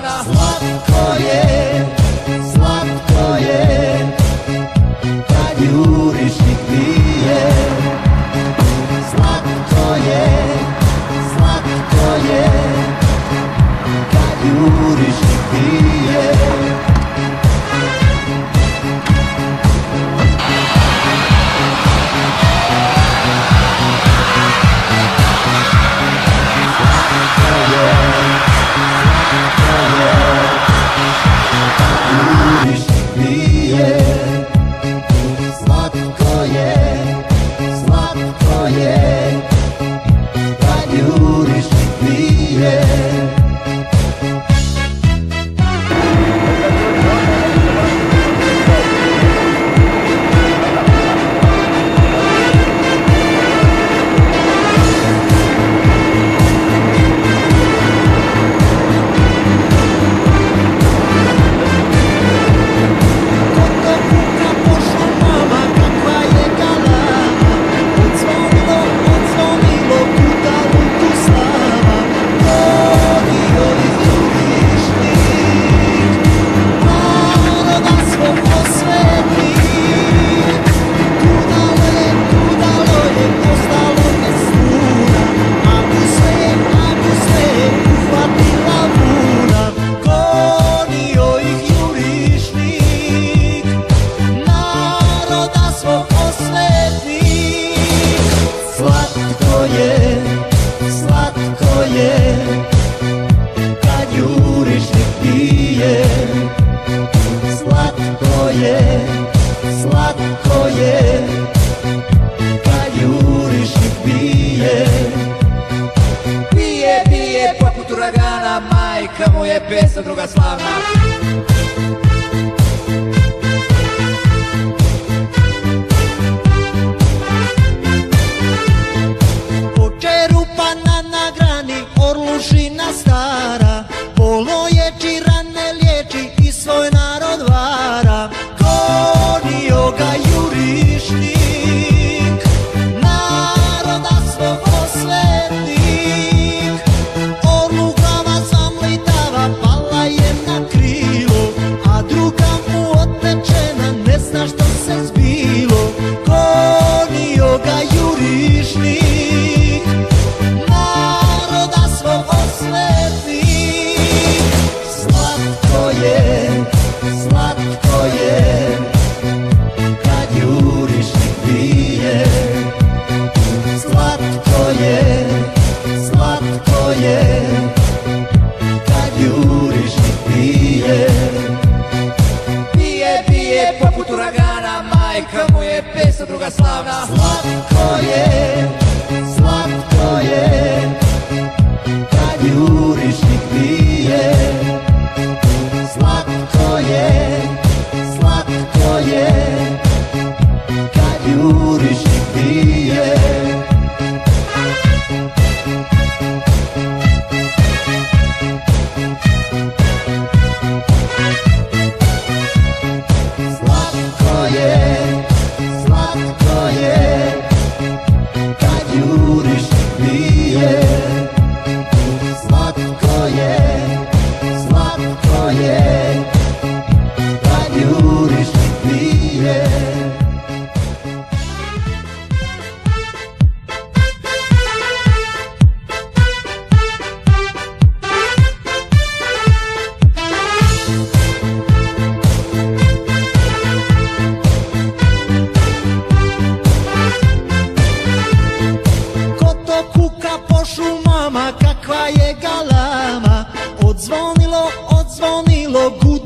slavna. Slatko je, kad jurišnik pije. Slatko je, kad jurišnik pije. Slatko je, kad jurišnik pije. Slatko je, kad jurišnik pije. Slatko je, kad jurišnik pije. Pije poput uragana, majka mu je pesma druga slavna. Orlušina stara, boloječi rane liječi i svoj narod vara. Gonio ga jurišnik, naroda svog osvetnik. Orlu glava zamlitava, pala je na krilo, a druga mu otečena, ne zna što se zbilo. Gonio ga jurišnik, slatko je, kad jurišnik pije. Slatko je, kad jurišnik pije. Pije poput uragana, majka mu je pesma druga slavna. Slatko je, kad jurišnik pije. Slatko je, kad jurišnik pije. Slatko je, kad jurišnik pije. Slatko je, kad jurišnik pije. Ko to kuka po šumama, kakva je galama. Odzvonilo,